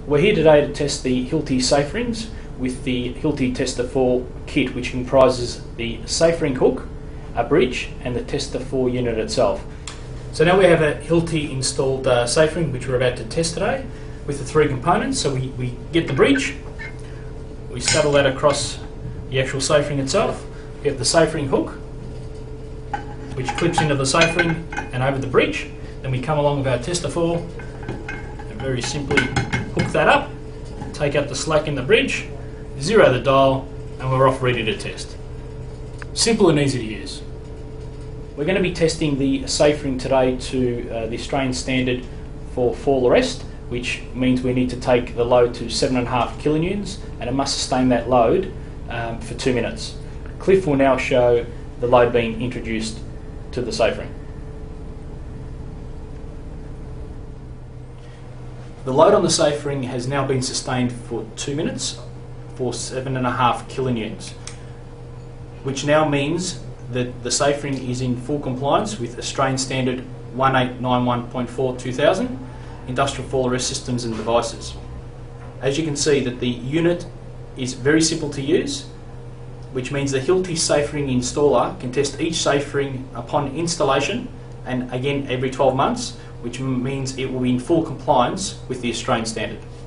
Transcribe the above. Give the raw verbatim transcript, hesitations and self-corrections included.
We're here today to test the Hilti safe rings with the Hilti Tester four kit, which comprises the safe ring hook, a bridge and the Tester four unit itself. So now we have a Hilti installed uh, safe ring which we're about to test today with the three components. So we, we get the bridge, we saddle that across the actual safe ring itself. We have the safe ring hook which clips into the safe ring and over the bridge. Then we come along with our Tester four and very simply hook that up, take out the slack in the bridge, zero the dial, and we're off ready to test. Simple and easy to use. We're going to be testing the safe ring today to uh, the Australian standard for fall arrest, which means we need to take the load to seven and a half kilonewtons, and it must sustain that load um, for two minutes. Cliff will now show the load being introduced to the safe ring. The load on the safe ring has now been sustained for two minutes for seven and a half kilonewtons, which now means that the safe ring is in full compliance with Australian standard one eight nine one point four two thousand industrial fall arrest systems and devices. As you can see, that the unit is very simple to use, which means the Hilti safe ring installer can test each safe ring upon installation and again every twelve months, which means it will be in full compliance with the Australian standard.